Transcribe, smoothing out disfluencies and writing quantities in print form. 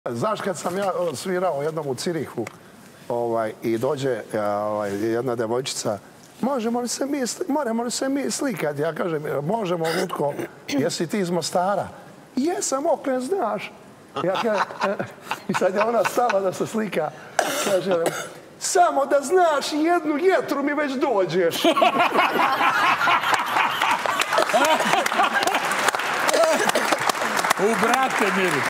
Znaš, kad sam ja svirao jednom u Cirihu i dođe jedna devojčica, možemo li se mi slikati? Ja kažem, možemo, Lutko, jesi ti iz Mostara? Jesam, oklen, znaš. I sad je ona stala da se slika. Kaže, samo da znaš, jednu jetru mi već dođeš. U brate, mili.